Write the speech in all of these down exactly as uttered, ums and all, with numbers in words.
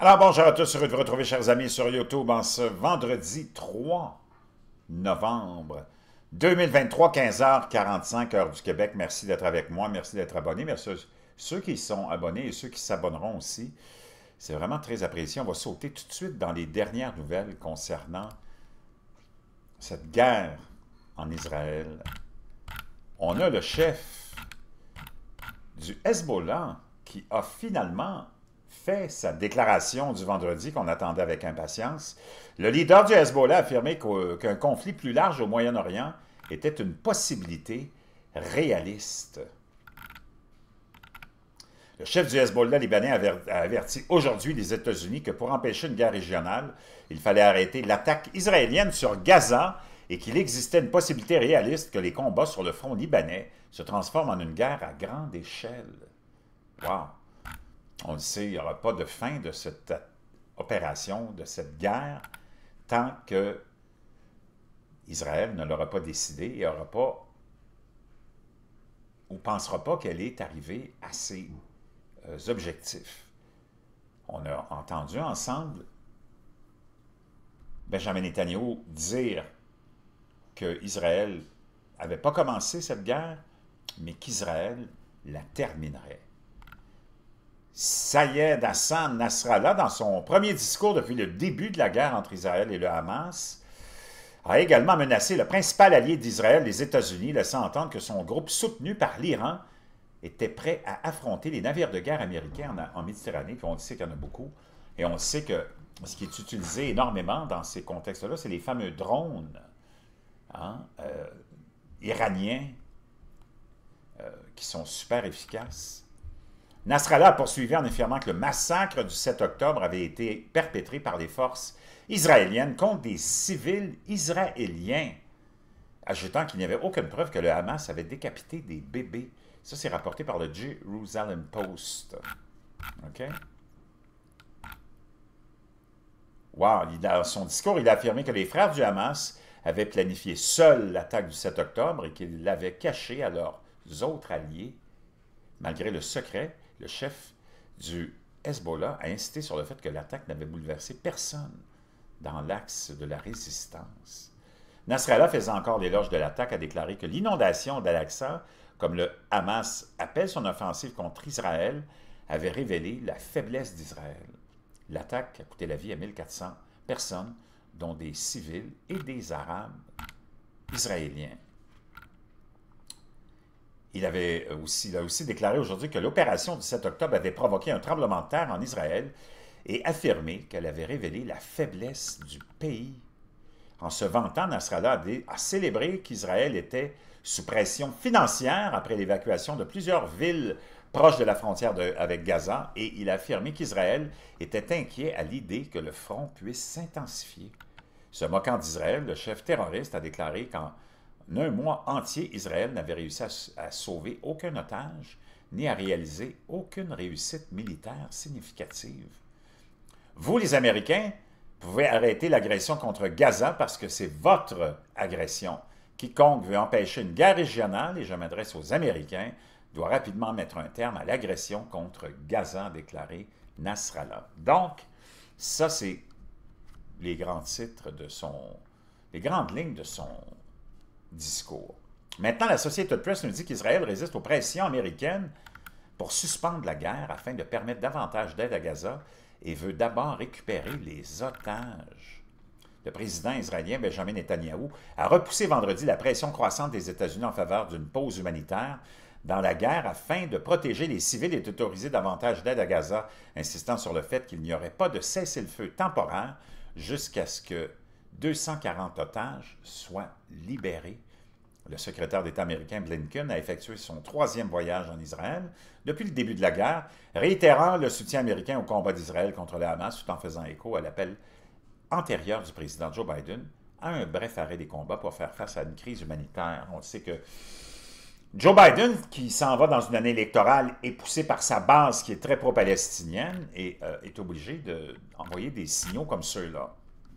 Alors bonjour à tous, heureux de vous retrouver chers amis sur YouTube en ce vendredi trois novembre deux mille vingt-trois, quinze heures quarante-cinq, heure du Québec. Merci d'être avec moi, merci d'être abonné. Merci à ceux qui sont abonnés et ceux qui s'abonneront aussi. C'est vraiment très apprécié. On va sauter tout de suite dans les dernières nouvelles concernant cette guerre en Israël. On a le chef du Hezbollah qui a finalement fait sa déclaration du vendredi qu'on attendait avec impatience. Le leader du Hezbollah a affirmé qu'un conflit plus large au Moyen-Orient était une possibilité réaliste. Le chef du Hezbollah libanais a averti aujourd'hui les États-Unis que pour empêcher une guerre régionale, il fallait arrêter l'attaque israélienne sur Gaza et qu'il existait une possibilité réaliste que les combats sur le front libanais se transforment en une guerre à grande échelle. Wow! On le sait, il n'y aura pas de fin de cette opération, de cette guerre, tant que Israël ne l'aura pas décidé et n'aura pas, ou ne pensera pas qu'elle est arrivée à ses euh, objectifs. On a entendu ensemble Benjamin Netanyahu dire qu'Israël n'avait pas commencé cette guerre, mais qu'Israël la terminerait. Sayed Hassan Nasrallah, dans son premier discours depuis le début de la guerre entre Israël et le Hamas, a également menacé le principal allié d'Israël, les États-Unis, laissant entendre que son groupe, soutenu par l'Iran, était prêt à affronter les navires de guerre américains en, en Méditerranée, puis on sait qu'il y en a beaucoup, et on sait que ce qui est utilisé énormément dans ces contextes-là, c'est les fameux drones hein, euh, iraniens euh, qui sont super efficaces. Nasrallah a poursuivi en affirmant que le massacre du sept octobre avait été perpétré par les forces israéliennes contre des civils israéliens, ajoutant qu'il n'y avait aucune preuve que le Hamas avait décapité des bébés. Ça, c'est rapporté par le Jerusalem Post. OK? Wow! Dans son discours, il a affirmé que les frères du Hamas avaient planifié seuls l'attaque du sept octobre et qu'ils l'avaient cachée à leurs autres alliés. Malgré le secret, le chef du Hezbollah a insisté sur le fait que l'attaque n'avait bouleversé personne dans l'axe de la résistance. Nasrallah, faisant encore l'éloge de l'attaque, a déclaré que l'inondation d'Al-Aqsa, comme le Hamas appelle son offensive contre Israël, avait révélé la faiblesse d'Israël. L'attaque a coûté la vie à mille quatre cents personnes, dont des civils et des Arabes israéliens. Il, avait aussi, il a aussi déclaré aujourd'hui que l'opération du sept octobre avait provoqué un tremblement de terre en Israël et affirmé qu'elle avait révélé la faiblesse du pays. En se vantant, Nasrallah a, a célébré qu'Israël était sous pression financière après l'évacuation de plusieurs villes proches de la frontière de, avec Gaza et il a affirmé qu'Israël était inquiet à l'idée que le front puisse s'intensifier. Se moquant d'Israël, le chef terroriste a déclaré qu'en un mois entier, Israël n'avait réussi à, à sauver aucun otage, ni à réaliser aucune réussite militaire significative. Vous, les Américains, pouvez arrêter l'agression contre Gaza parce que c'est votre agression. Quiconque veut empêcher une guerre régionale, et je m'adresse aux Américains, doit rapidement mettre un terme à l'agression contre Gaza, a déclaré Nasrallah. Donc, ça, c'est les grands titres de son... les grandes lignes de son discours. Maintenant, la Associated Press nous dit qu'Israël résiste aux pressions américaines pour suspendre la guerre afin de permettre davantage d'aide à Gaza et veut d'abord récupérer les otages. Le président israélien Benjamin Netanyahu a repoussé vendredi la pression croissante des États-Unis en faveur d'une pause humanitaire dans la guerre afin de protéger les civils et d'autoriser davantage d'aide à Gaza, insistant sur le fait qu'il n'y aurait pas de cessez-le-feu temporaire jusqu'à ce que deux cent quarante otages soient libérés. Le secrétaire d'État américain Blinken a effectué son troisième voyage en Israël depuis le début de la guerre, réitérant le soutien américain au combat d'Israël contre le Hamas tout en faisant écho à l'appel antérieur du président Joe Biden à un bref arrêt des combats pour faire face à une crise humanitaire. On sait que Joe Biden, qui s'en va dans une année électorale, est poussé par sa base qui est très pro-palestinienne et euh, est obligé d'envoyer des signaux comme ceux-là.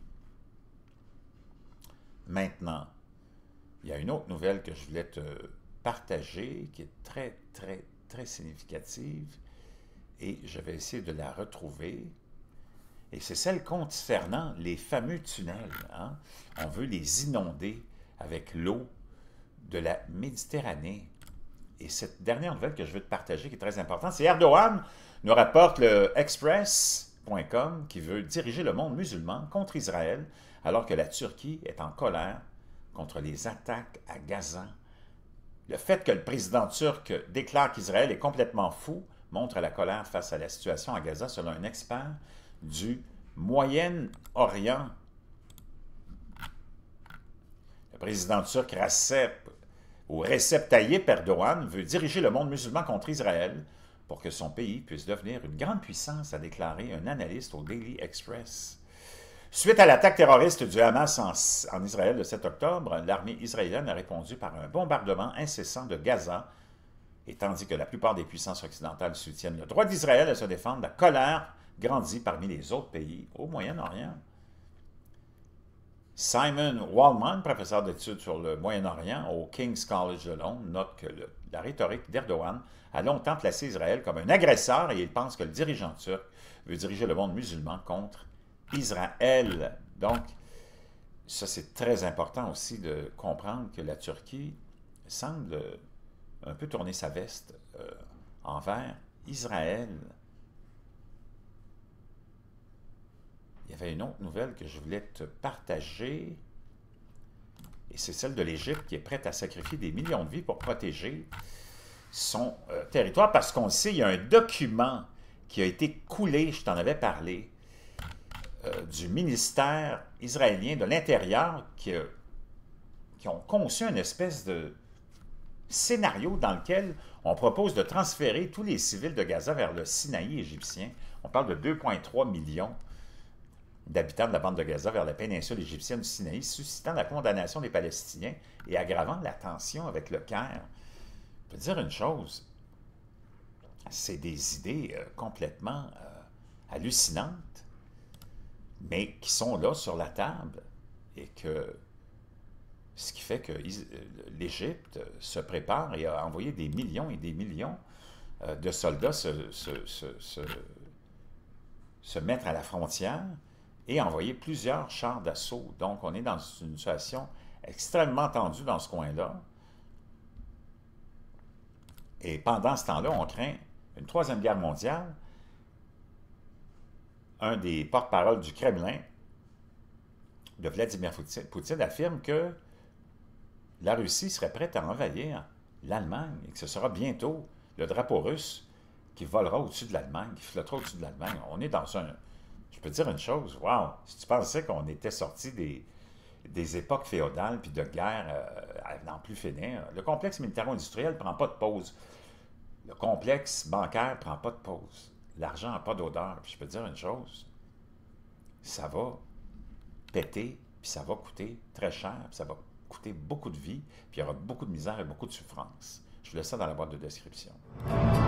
Maintenant, il y a une autre nouvelle que je voulais te partager qui est très, très, très significative et je vais essayer de la retrouver. Et c'est celle concernant les fameux tunnels. Hein? On veut les inonder avec l'eau de la Méditerranée. Et cette dernière nouvelle que je veux te partager, qui est très importante, c'est Erdogan nous rapporte le Express point com qui veut diriger le monde musulman contre Israël, alors que la Turquie est en colère contre les attaques à Gaza. Le fait que le président turc déclare qu'Israël est complètement fou montre la colère face à la situation à Gaza, selon un expert du Moyen-Orient. Le président turc Recep, ou Recep Tayyip Erdogan veut diriger le monde musulman contre Israël pour que son pays puisse devenir une grande puissance, a déclaré un analyste au Daily Express. Suite à l'attaque terroriste du Hamas en, en Israël le sept octobre, l'armée israélienne a répondu par un bombardement incessant de Gaza, et tandis que la plupart des puissances occidentales soutiennent le droit d'Israël à se défendre, la colère grandit parmi les autres pays au Moyen-Orient. Simon Waldman, professeur d'études sur le Moyen-Orient au King's College de Londres, note que le, la rhétorique d'Erdogan a longtemps placé Israël comme un agresseur et il pense que le dirigeant turc veut diriger le monde musulman contre Israël. Donc, ça c'est très important aussi de comprendre que la Turquie semble un peu tourner sa veste euh, envers Israël. Il y avait une autre nouvelle que je voulais te partager, et c'est celle de l'Égypte qui est prête à sacrifier des millions de vies pour protéger son euh, territoire, parce qu'on le sait, il y a un document qui a été coulé, je t'en avais parlé, euh, du ministère israélien de l'Intérieur qui, euh, qui ont conçu une espèce de scénario dans lequel on propose de transférer tous les civils de Gaza vers le Sinaï égyptien. On parle de deux virgule trois millions d'habitants de la bande de Gaza vers la péninsule égyptienne du Sinaï, suscitant la condamnation des Palestiniens et aggravant la tension avec le Caire. Je peux te dire une chose, c'est des idées euh, complètement euh, hallucinantes, mais qui sont là sur la table, et que ce qui fait que l'Égypte se prépare et a envoyé des millions et des millions euh, de soldats se, se, se, se, se mettre à la frontière et envoyer plusieurs chars d'assaut. Donc, on est dans une situation extrêmement tendue dans ce coin-là. Et pendant ce temps-là, on craint une troisième guerre mondiale. Un des porte-paroles du Kremlin, de Vladimir Poutine, affirme que la Russie serait prête à envahir l'Allemagne et que ce sera bientôt le drapeau russe qui volera au-dessus de l'Allemagne, qui flottera au-dessus de l'Allemagne. On est dans un... Je peux te dire une chose, wow, si tu pensais qu'on était sorti des, des époques féodales puis de guerre euh, à n'en plus finir, le complexe militaro-industriel ne prend pas de pause. Le complexe bancaire ne prend pas de pause. L'argent n'a pas d'odeur. Puis je peux te dire une chose, ça va péter, puis ça va coûter très cher, puis ça va coûter beaucoup de vie, puis il y aura beaucoup de misère et beaucoup de souffrance. Je vous laisse ça dans la boîte de description.